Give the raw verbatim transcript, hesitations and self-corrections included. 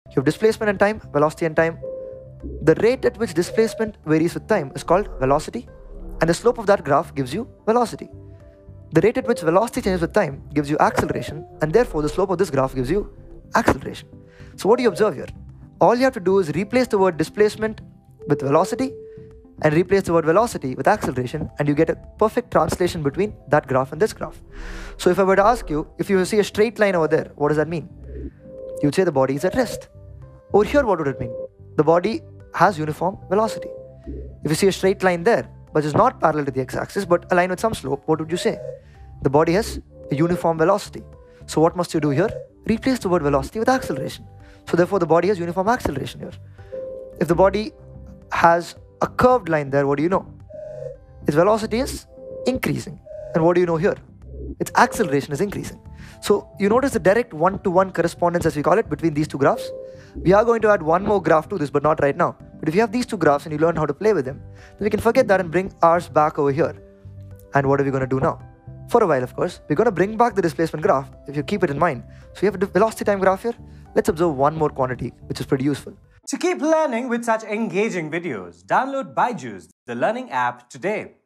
You have displacement and time, velocity and time. The rate at which displacement varies with time is called velocity, and the slope of that graph gives you velocity. The rate at which velocity changes with time gives you acceleration, and therefore the slope of this graph gives you acceleration. So what do you observe here? All you have to do is replace the word displacement with velocity and replace the word velocity with acceleration, and you get a perfect translation between that graph and this graph. So if I were to ask you, if you see a straight line over there, what does that mean? You'd say the body is at rest. Over here, what would it mean? The body has uniform velocity. If you see a straight line there, but it's not parallel to the x-axis, but a line with some slope, what would you say? The body has a uniform velocity. So what must you do here? Replace the word velocity with acceleration. So therefore, the body has uniform acceleration here. If the body has a curved line there, what do you know? Its velocity is increasing. And what do you know here? Its acceleration is increasing. So you notice the direct one-to-one correspondence, as we call it, between these two graphs. We are going to add one more graph to this, but not right now. But if you have these two graphs and you learn how to play with them, then we can forget that and bring ours back over here. And what are we going to do now? For a while, of course, we're going to bring back the displacement graph, if you keep it in mind. So you have a velocity time graph here. Let's observe one more quantity, which is pretty useful. To keep learning with such engaging videos, download Byju's, the learning app, today.